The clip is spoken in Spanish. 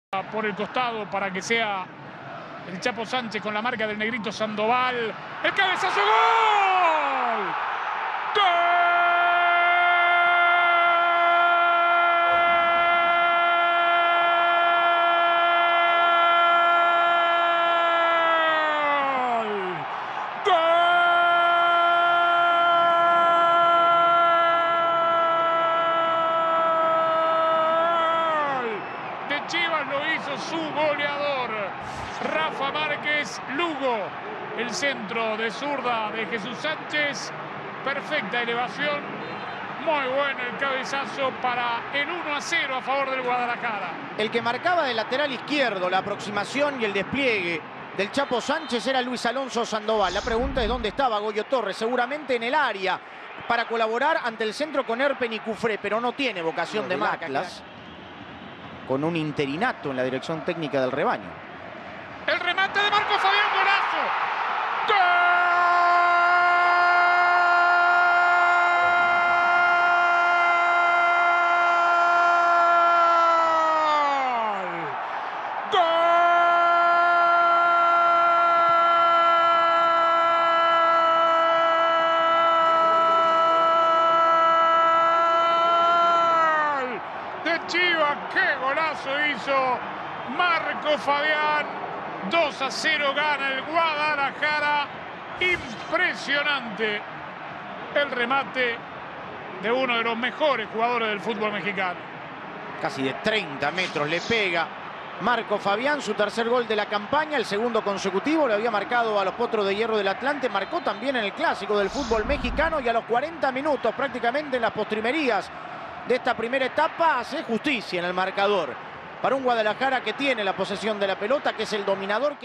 por el costado para que sea el Chapo Sánchez con la marca del negrito Sandoval. ¡El cabezazo! ¡Gol! ¡Gol! Chivas lo hizo su goleador, Rafa Márquez Lugo. El centro de zurda de Jesús Sánchez, perfecta elevación, muy bueno el cabezazo para el 1-0 a favor del Guadalajara. El que marcaba de lateral izquierdo la aproximación y el despliegue del Chapo Sánchez era Luis Alonso Sandoval. La pregunta es dónde estaba Goyo Torres, seguramente en el área para colaborar ante el centro con Erpen y Cufré, pero no tiene vocación de Maclas, con un interinato en la dirección técnica del rebaño. El remate de Marco Fabián, golazo. ¡Gol! De Chivas, qué golazo hizo Marco Fabián. 2-0 gana el Guadalajara. Impresionante el remate de uno de los mejores jugadores del fútbol mexicano. Casi de 30 metros le pega Marco Fabián, su tercer gol de la campaña, el segundo consecutivo. Le había marcado a los Potros de Hierro del Atlante, marcó también en el clásico del fútbol mexicano, y a los 40 minutos prácticamente en las postrimerías de esta primera etapa hace justicia en el marcador para un Guadalajara que tiene la posesión de la pelota, que es el dominador.